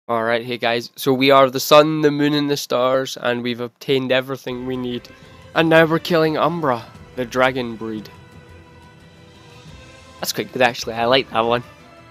Alright, hey guys, so we are the sun, the moon, and the stars, and we've obtained everything we need. And now we're killing Umbra, the dragon breed. That's quite good actually, I like that one.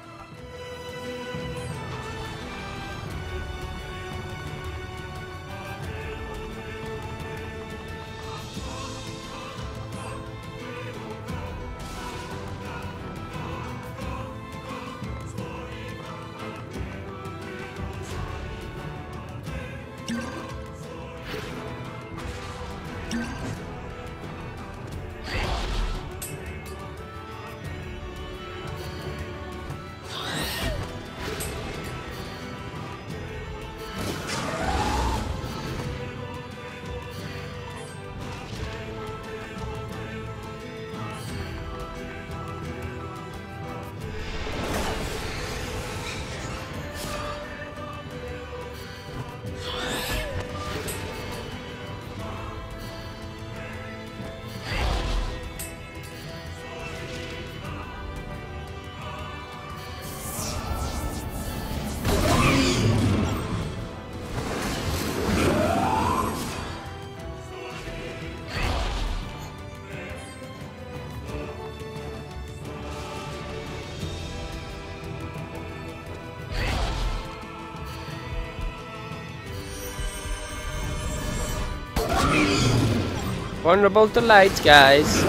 Vulnerable to light, guys.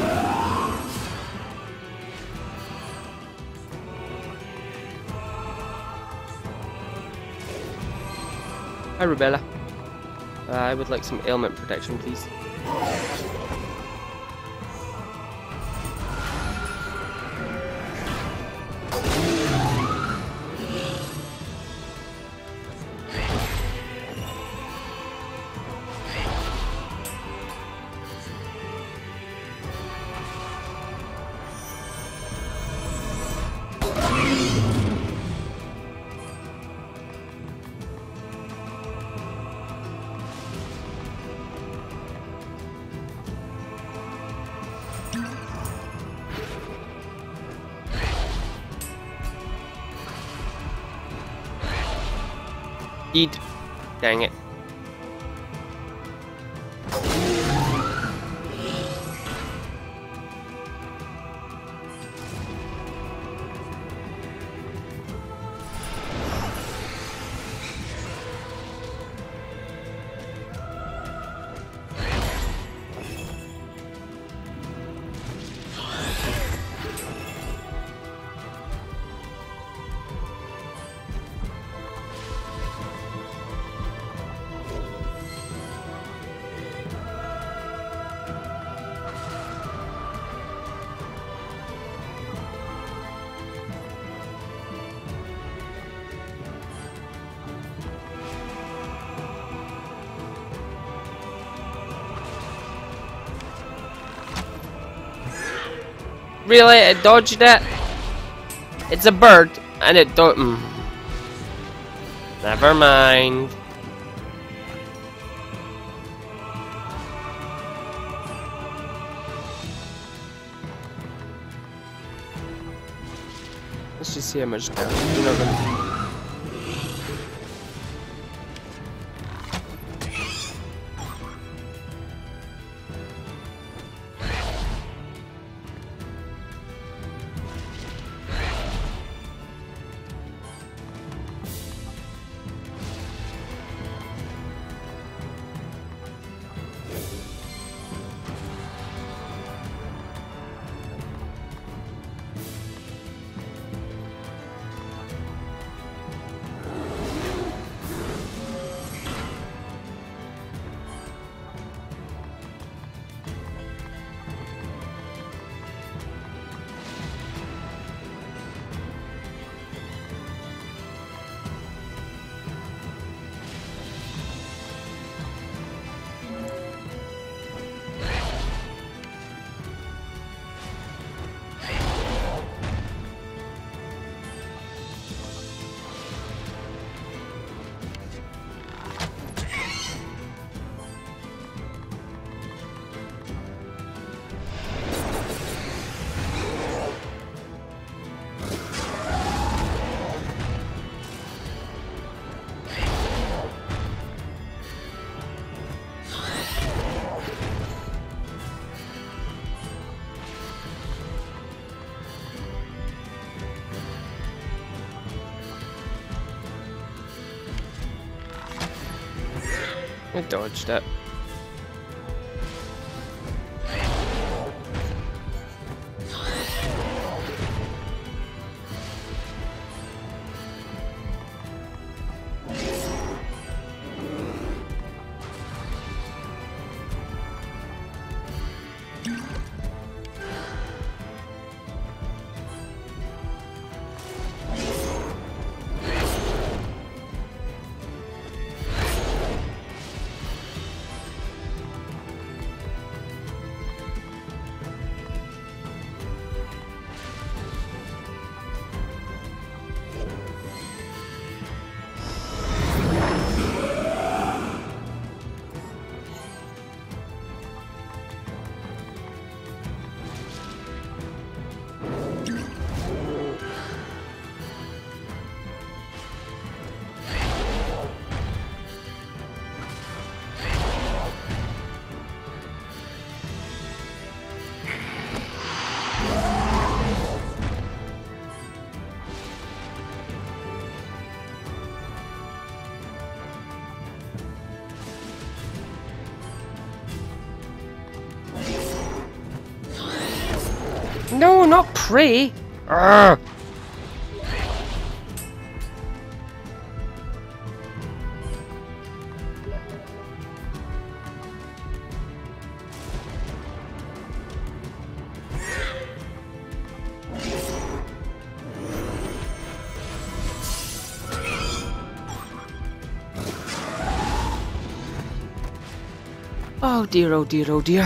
Hi, Rubella. I would like some ailment protection, please. Eat. Dang it. Really? It dodged it? It's a bird, and it don't. Never mind. Let's just see how much damage. You know them. I dodged it. No, not pray! Arrgh. Oh dear, oh dear, oh dear.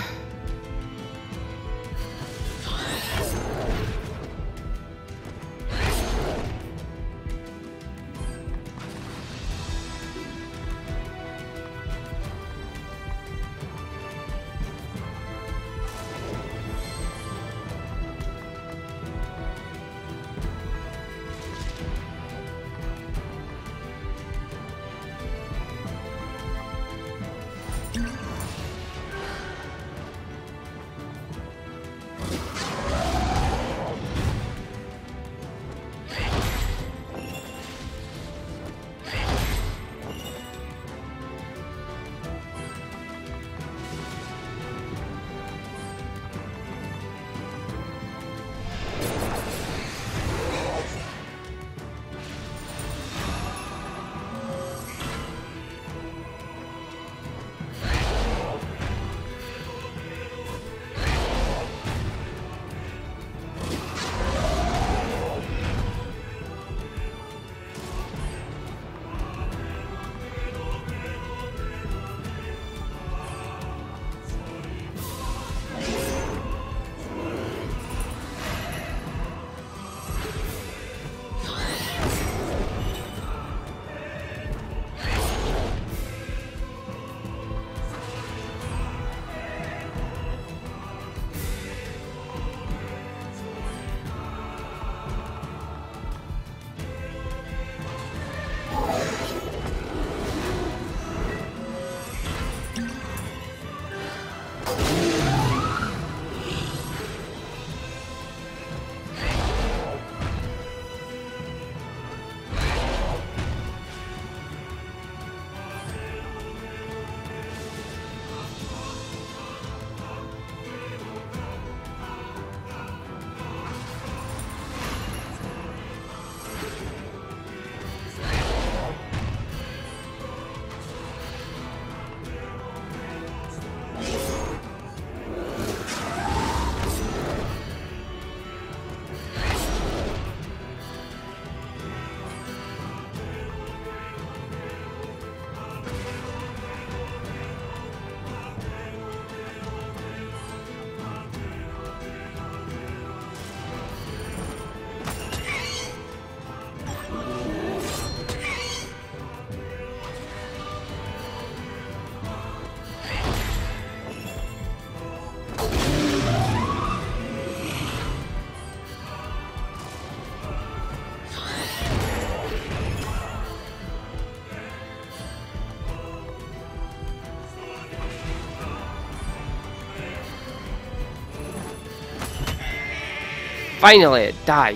Finally, it died.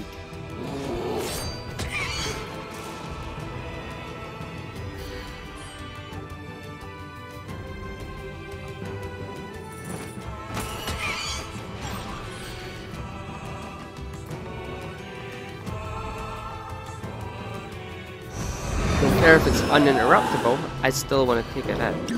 don't care if it's uninterruptible, I still want to take it out.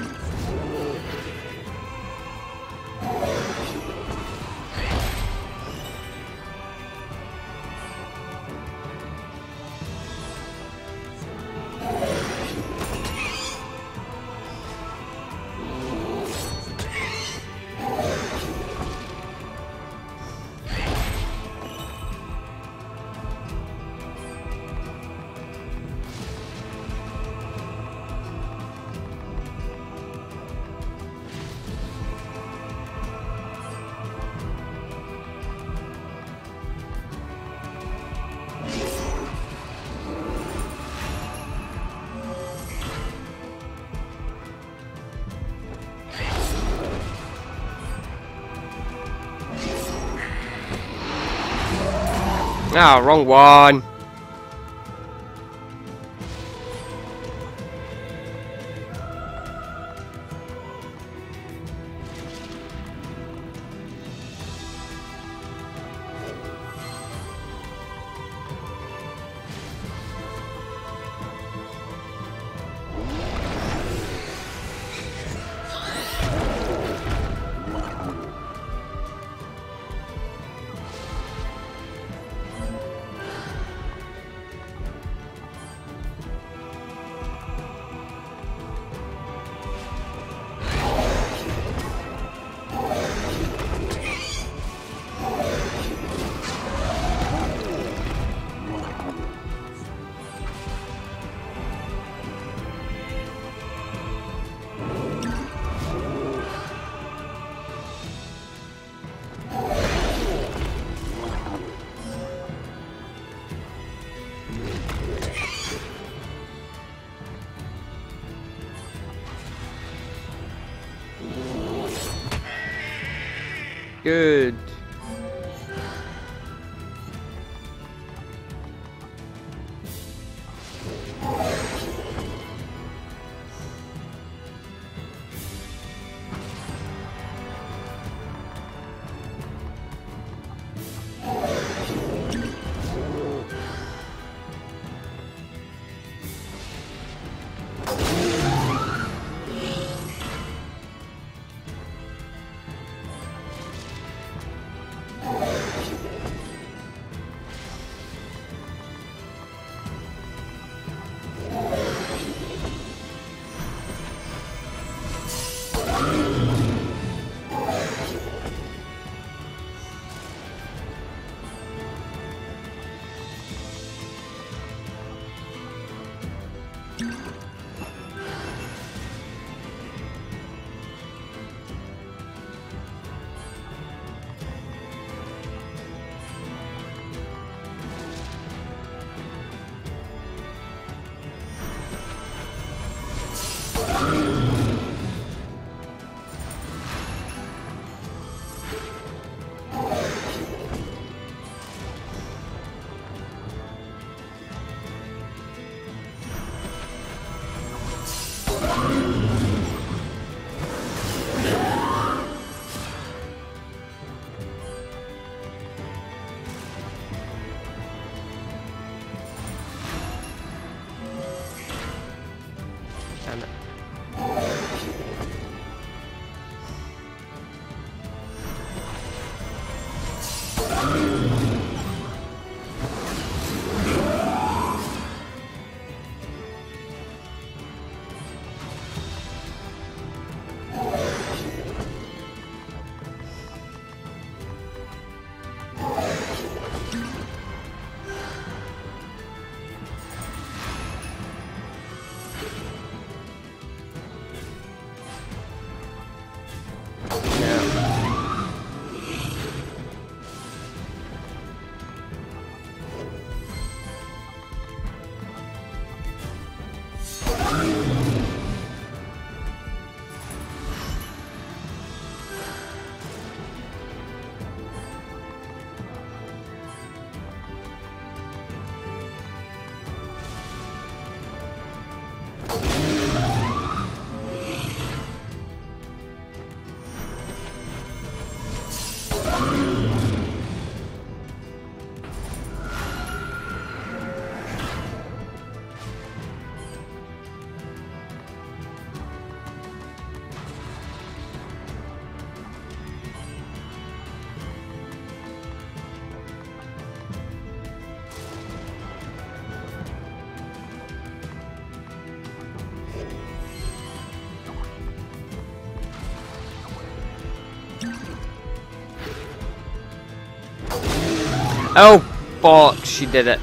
Ah, wrong one. Good. Oh, fuck, she did it.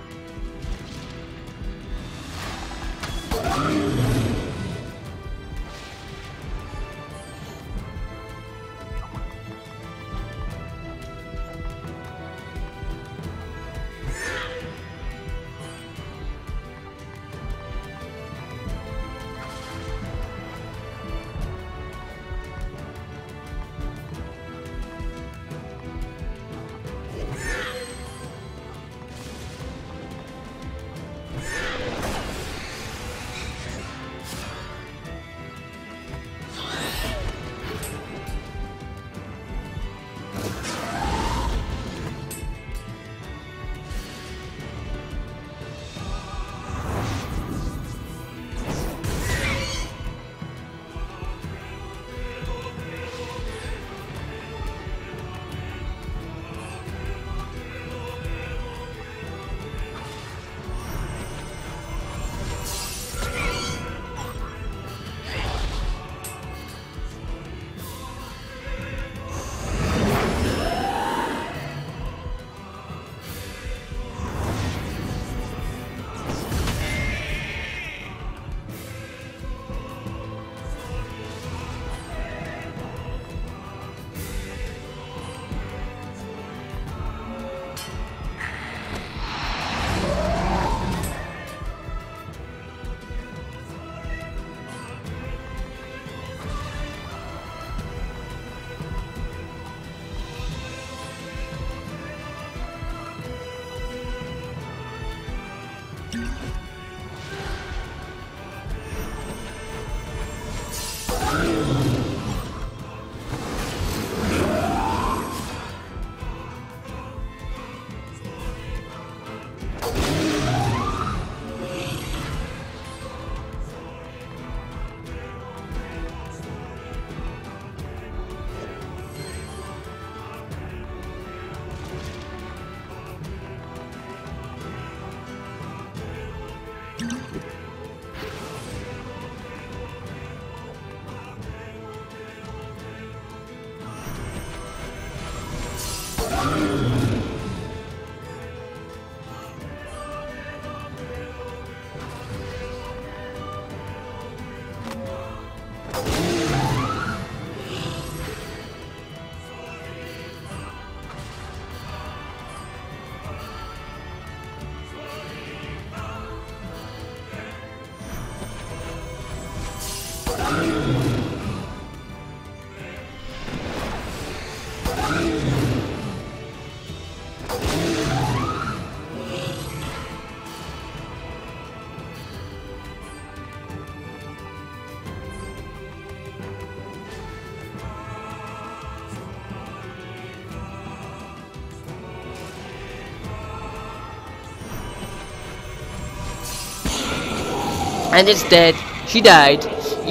And it's dead. She died.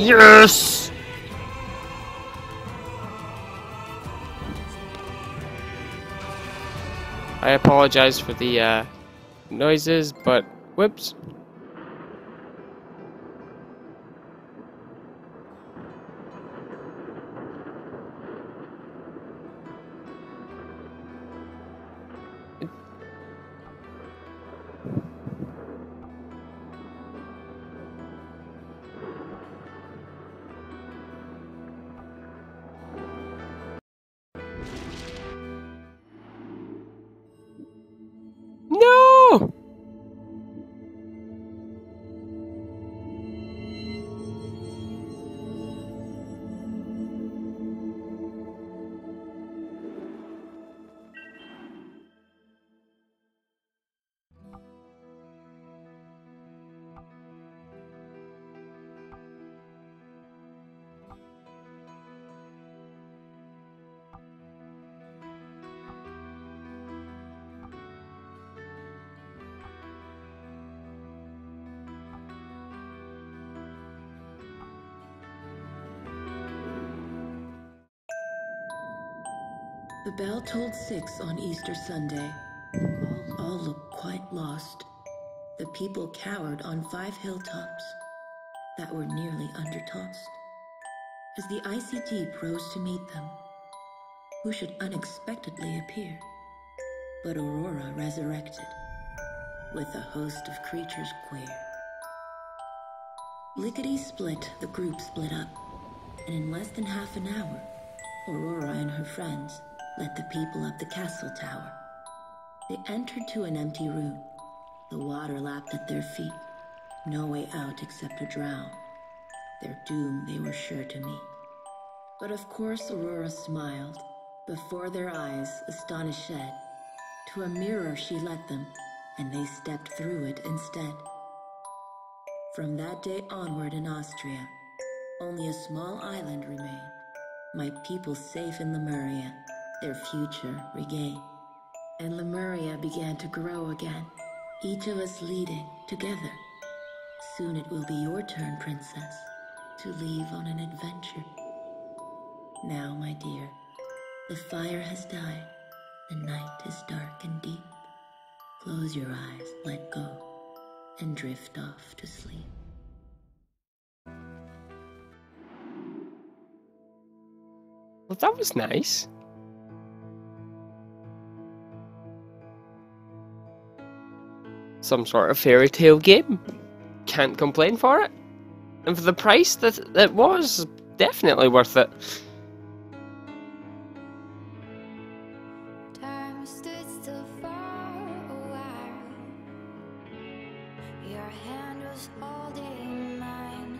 Yes! I apologize for the noises, but whoops. No! The bell tolled 6 on Easter Sunday. All looked quite lost. The people cowered on 5 hilltops that were nearly undertossed. As the icy deep rose to meet them, who should unexpectedly appear but Aurora resurrected, with a host of creatures queer. Lickety-split, the group split up, and in less than half an hour, Aurora and her friends led the people up the castle tower. They entered to an empty room. The water lapped at their feet, no way out except to drown. Their doom they were sure to meet. But of course Aurora smiled. Before their eyes, astonished shed, to a mirror she led them, and they stepped through it instead. From that day onward in Austria, only a small island remained. My people safe in Lumeria, their future regain. And Lumeria began to grow again, each of us leading together. Soon it will be your turn, princess, to leave on an adventure. Now, my dear, the fire has died, the night is dark and deep. Close your eyes, let go, and drift off to sleep. Well, that was nice. Some sort of fairy tale game. Can't complain for it. And for the price that it was, definitely worth it. Time stood still for a while. Your hand was holding mine.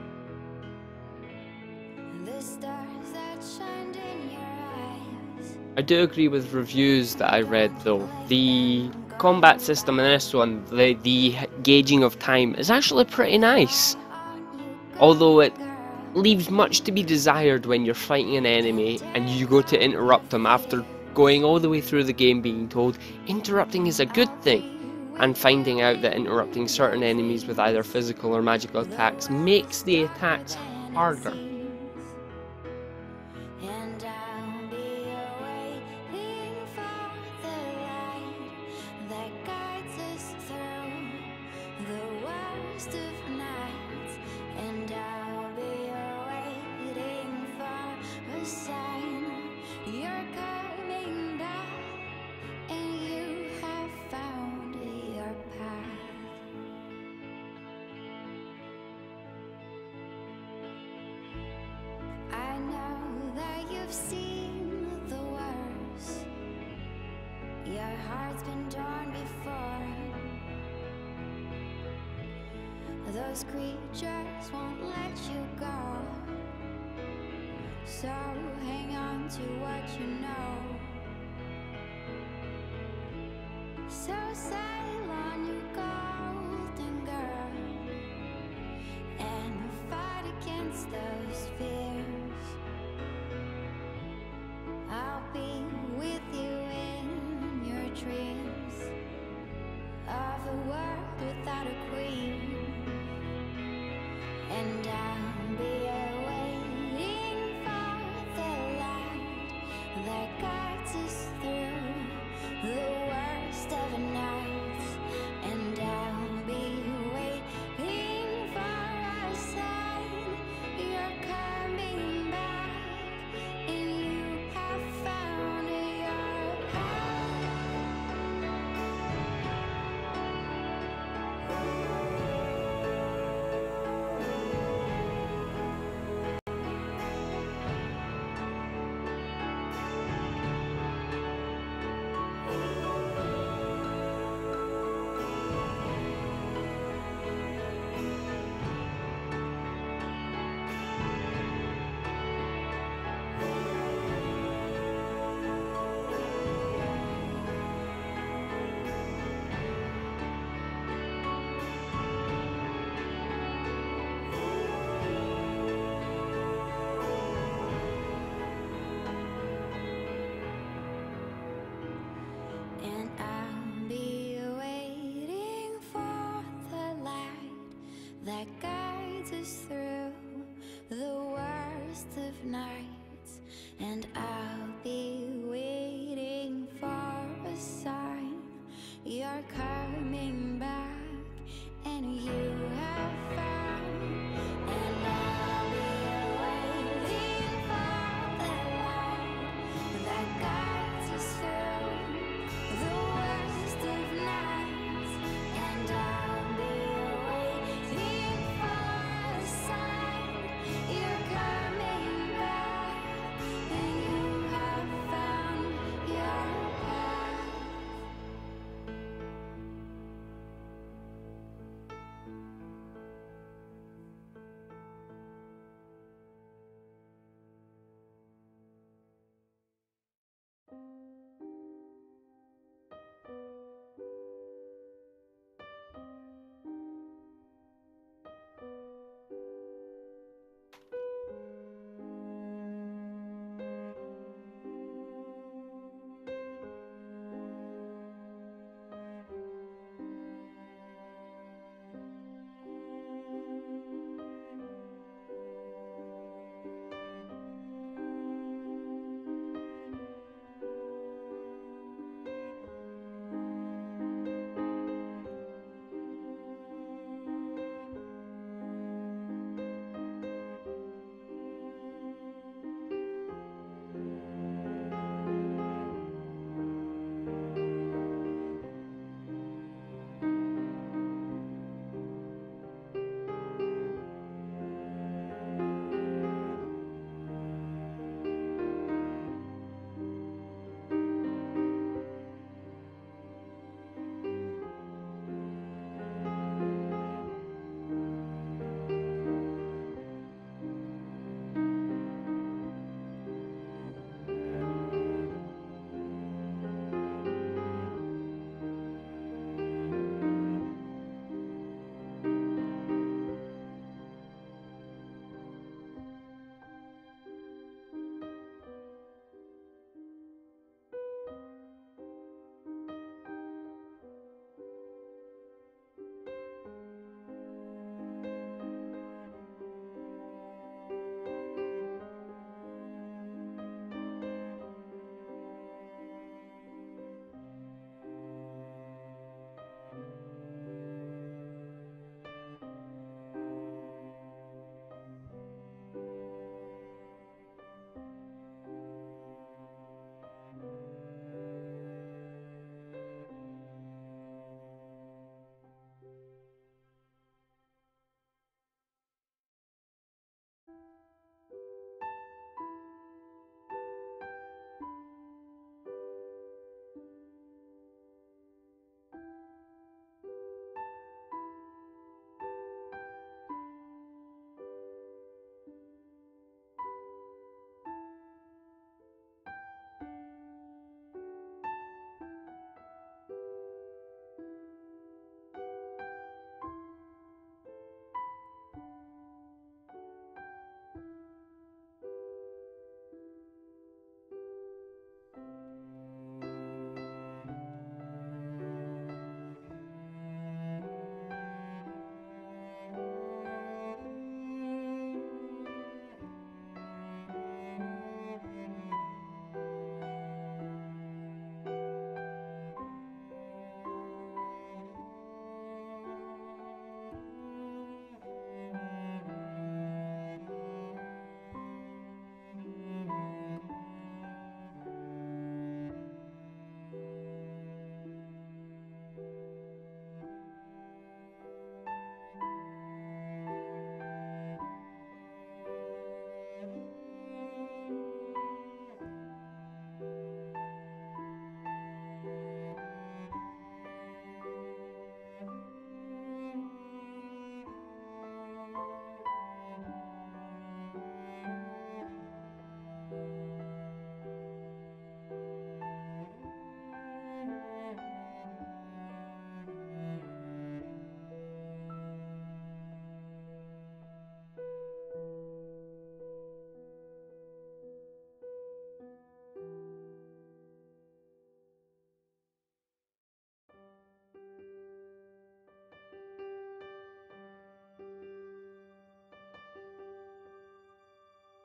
The stars that shined in your eyes. I do agree with reviews that I read though. The combat system in this one, the gauging of time, is actually pretty nice. Although it leaves much to be desired when you're fighting an enemy and you go to interrupt them after going all the way through the game being told interrupting is a good thing, and finding out that interrupting certain enemies with either physical or magical attacks makes the attacks harder. And I'll be waiting for the light that guides us through the worst of nights. And I'll be waiting for a sign you're coming back, and you have found your path. I know that you've seen the worst. Your heart's been torn before. Those creatures won't let you go. So hang on to what you know. So sail on, you golden girl, and fight against those fears. I'll be with you in your dreams of a world without a queen. And I'll be waiting for the light that guides us through the worst of nights. And I'll be waiting for a sign you're coming back, and you have found your path. And I'll be waiting for the light that guides us through the worst of nights. And I'll be waiting for a sign you're coming back, and you have found. And I'll be waiting for the light that guides us through the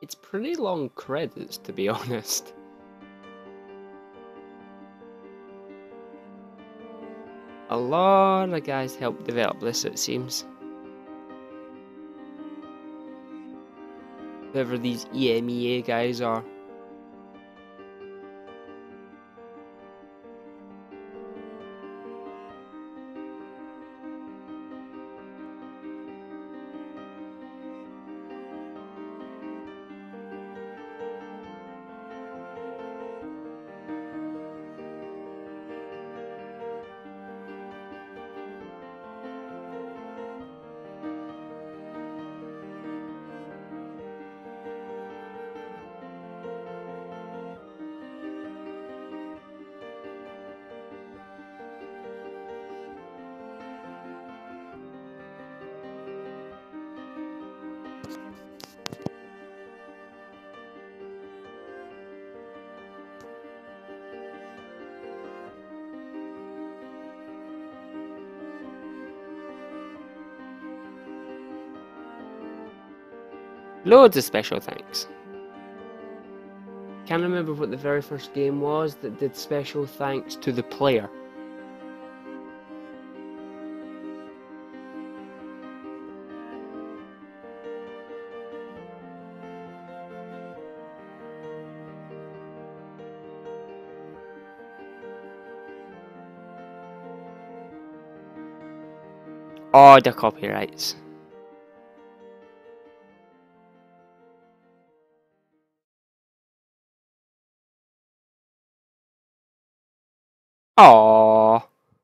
It's pretty long credits, to be honest. A lot of guys helped develop this, it seems. Whoever these EMEA guys are. Loads of special thanks. Can't remember what the very first game was that did special thanks to the player. Oh, the copyrights. Aww.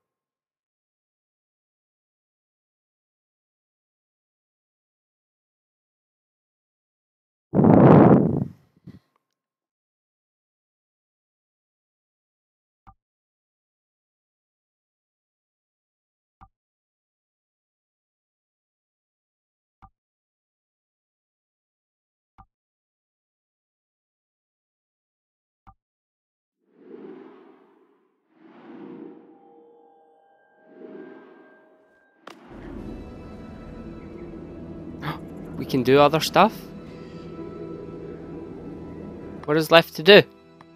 We can do other stuff? What is left to do?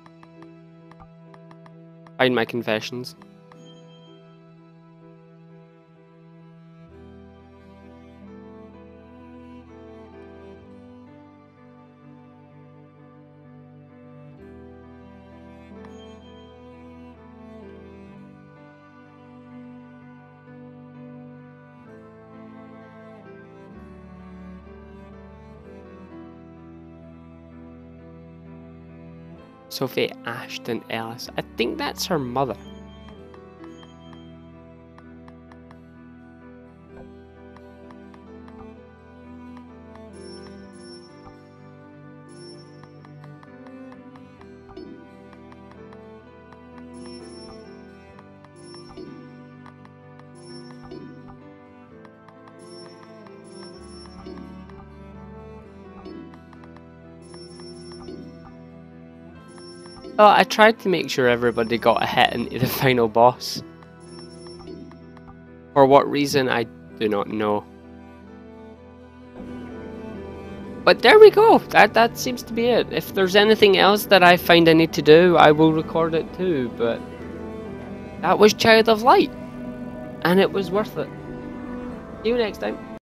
Find my confessions. Sophie Ashton Ellis. I think that's her mother. Well, I tried to make sure everybody got a hit into the final boss. For what reason, I do not know. But there we go, that seems to be it. If there's anything else that I find I need to do, I will record it too, but that was Child of Light, and it was worth it. See you next time.